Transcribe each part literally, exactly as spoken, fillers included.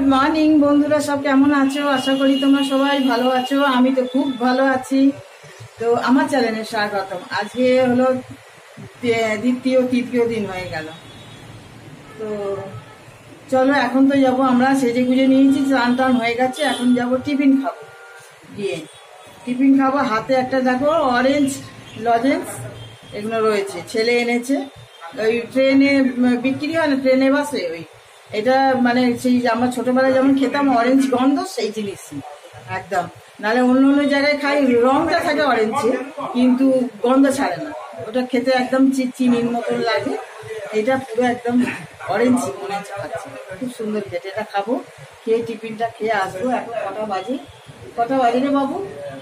Good morning বন্ধুরা, সব কেমন আছো? আশা করি তোমরা সবাই ভালো আছো। আমি তো খুব ভালো আছি। তো আমার চ্যানেলে স্বাগতম। আজকে হলো দ্বিতীয় তৃতীয় দিন হয়ে গেল। তো চলো এখন তো যাবো, আমরা সেজে গুজে নিয়েছি, স্নান টান হয়ে গেছে। এখন যাব টিফিন খাবো। গিয়ে টিফিন খাবো। হাতে একটা দেখো অরেঞ্জ লজেন্স এগুলো রয়েছে, ছেলে এনেছে। ওই ট্রেনে বিক্রি হয় না, ট্রেনে বাসে, ওই এটা মানে সেই আমরা ছোটবেলায় যেমন খেতাম অরেঞ্জ গন্ধ, সেই জিনিস একদম। নাহলে অন্য অন্য জায়গায় খাই রংটা থাকে অরেঞ্জে, কিন্তু গন্ধ ছাড়ে না। ওটা খেতে একদম চিনির মতন লাগে। এটা পুরো একদম অরেঞ্জ মনে হচ্ছে খাচ্ছি, খুব সুন্দর খেতে। এটা খাবো, খেয়ে টিফিনটা খেয়ে আসবো। এখন কটা বাজে? কটা বাজে রে বাবু?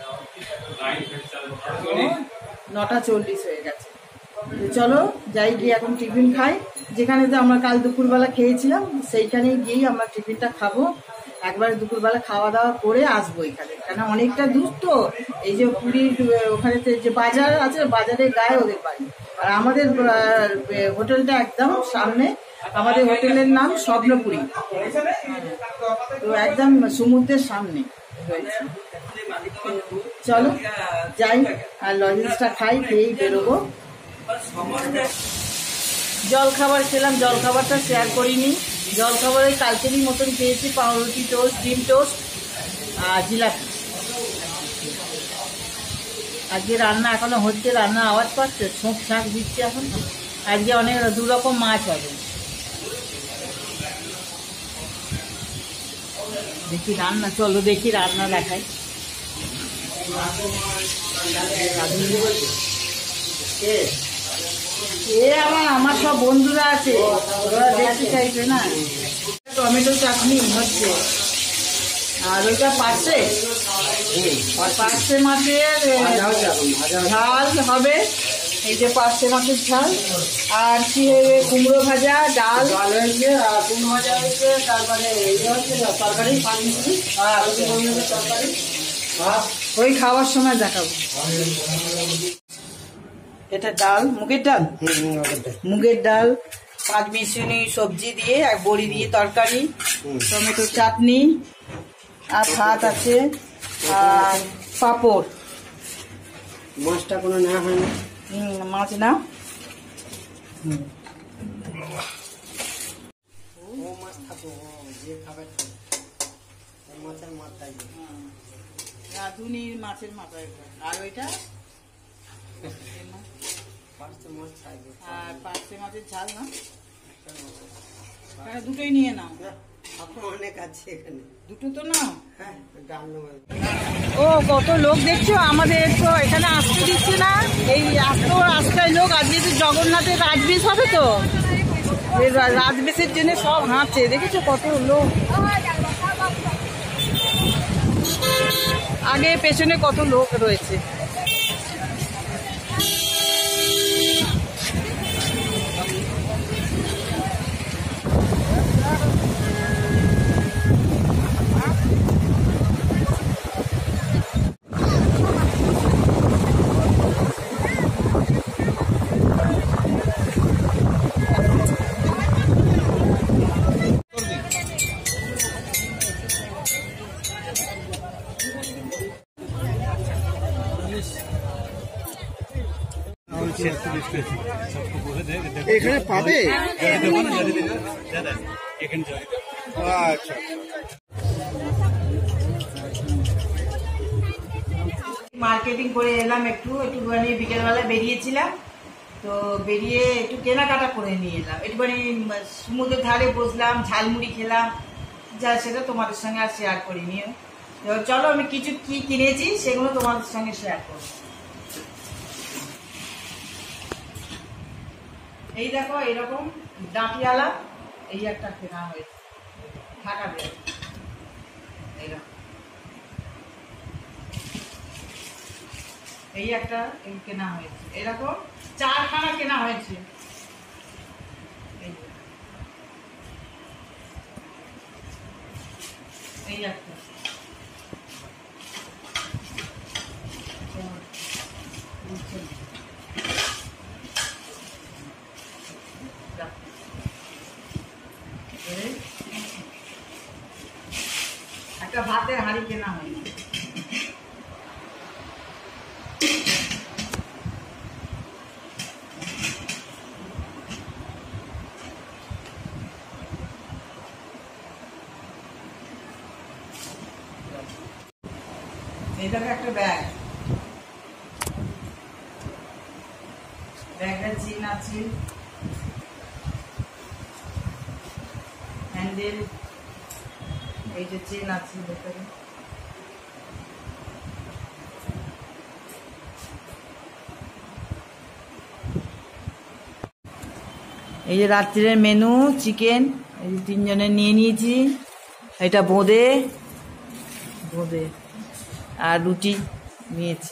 নটা চল্লিশ হয়ে গেছে। চলো যাই, গিয়ে এখন টিফিন খাই। যেখানে তো আমরা কাল দুপুরবেলা খেয়েছিলাম সেইখানেই গিয়েই আমরা টিফিনটা খাবো। একবারে দুপুরবেলা খাওয়া দাওয়া করে আসবো এখানে, কেন অনেকটা দূর তো। এই যে পুরীর ওখানে যে বাজার আছে, বাজারের গায়ে ওদের বাড়ি। আর আমাদের হোটেলটা একদম সামনে। আমাদের হোটেলের নাম স্বপ্নপুরী, তো একদম সমুদ্রের সামনে রয়েছে। চলো যাই আর লজেন্সটা খাই, খেয়েই বেরোবো। জল খাবার খেলাম, জল খাবারটা শেয়ার করিনি। জল খাবারের কালকেরই মতন খেয়েছি, পাউরুটি টোস্ট, ডিম টোস্ট আর জিলাপি। আজকে রান্না এখনো হচ্ছে, রান্না আওয়াজ পাচ্ছে, ছোঁক ছাঁক দিচ্ছে এখন। আজকে অনেক দু রকম মাছ হবে। দেখি রান্না, চলো দেখি রান্না দেখাই। এ আমার আমার সব বন্ধুরা আছে, ওরা দেখতে চাইছে না। টমেটো চাটনি হচ্ছে, আর ওইটা পাশে পার্শে মাছের ঝাল হবে। এই যে পার্শে মাছের ঝাল, আর কি কুমড়ো ভাজা, ডাল হয়েছে, আর কুমড়ো ভাজা হয়েছে, তারপরে এই হচ্ছে তরকারি, পানিপুরি, আর তরকারি। ওই খাওয়ার সময় দেখাবো। এটা ডাল, মুগের ডাল, মুগের ডাল পাঁচ মিশালি সবজি দিয়ে, এক বড়ি দিয়ে তরকারি, টমেটো চাটনি, আর ভাত আছে, আর পাঁপড়। মাছটা কোনো নেওয়া হয় না? হুম, মাছ না। ও মাছ থাকো, যে খাবার মাছের মাথায়, রাঁধুনির মাছের মাথায়। আর ওইটা আর পার্শে মাছের ঝাল না, দুটোই নিয়ে নাও। অনেক আছে এখানে, দুটো তো নাও। হ্যাঁ, ও কত লোক দেখছো, আমাদের তো এখানে আসতে দিচ্ছে না। এই আসতো রাস্তায় লোক। আজকে তো জগন্নাথের রাজবেশ হবে, তো এই রাজবেশের জন্য সব হাঁটছে, দেখেছো কত লোক। আগে পেছনে কত লোক রয়েছে। এখানে পাবে। আচ্ছা, মার্কেটিং করে এলাম, একটু একটুখানি বিকেলবেলা বেরিয়েছিলাম, তো বেরিয়ে একটু কেনাকাটা করে নিয়ে এলাম। একটুখানি সমুদ্রের ধারে বসলাম, ঝালমুড়ি খেলাম, যা সেটা তোমাদের সঙ্গে আর শেয়ার করিনি। তো চলো আমি কিছু কি কিনেছি সেগুলো তোমাদের সঙ্গে শেয়ার করব। এই দেখো এইরকম ডাঁটিয়ালা এই একটা কেনা হয়েছে, ঢাকা দেয় এইরকম। এই একটা এই কেনা হয়েছে, এরকম চারখানা কেনা হয়েছে। এই একটা একটা ভাতের হাঁড়ি কেনা হয়নি। এটা একটা ব্যাগ, ব্যাগের চেন আছে, হ্যান্ডেল, এই যে চেন আছে ভেতরে। এই যে রাত্রির মেনু চিকেন, এই যে তিনজনে নিয়ে নিয়েছি। এটা বোঁদে বোঁদে আর রুটি নিয়েছি।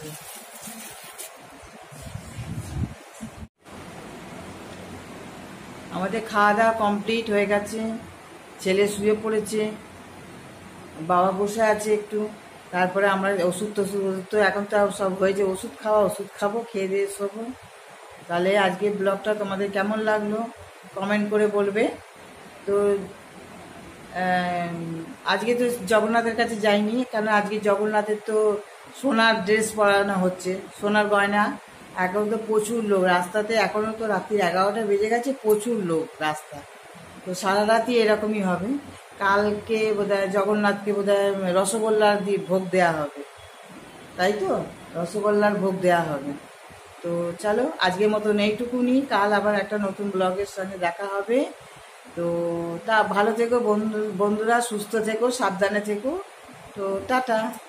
আমাদের খাওয়া দাওয়া কমপ্লিট হয়ে গেছে, ছেলে শুয়ে পড়েছে, বাবা বসে আছে একটু। তারপরে আমরা ওষুধ টষুধ তো এখন তো সব হয়েছে, ওষুধ খাওয়া, ওষুধ খাবো, খেয়ে দিয়ে শোবো। তাহলে আজকে ব্লগটা তোমাদের কেমন লাগলো কমেন্ট করে বলবে। তো আজকে তো জগন্নাথের কাছে যাইনি, কারণ আজকে জগন্নাথের তো সোনার ড্রেস পরানো হচ্ছে, সোনার গয়না। এখন তো প্রচুর লোক রাস্তাতে, এখনও তো রাত্রি এগারোটা বেজে গেছে, প্রচুর লোক রাস্তা। তো সারা রাতই এরকমই হবে। কালকে বোধহয় জগন্নাথকে বোধহয় রসগোল্লার দিয়ে ভোগ দেওয়া হবে, তাই তো, রসগোল্লার ভোগ দেওয়া হবে। তো চলো আজকের মতন এইটুকুনি, কাল আবার একটা নতুন ব্লগের সঙ্গে দেখা হবে। তো তা ভালো থেকো বন্ধু বন্ধুরা, সুস্থ থেকো, সাবধানে থেকো। তো টাটা।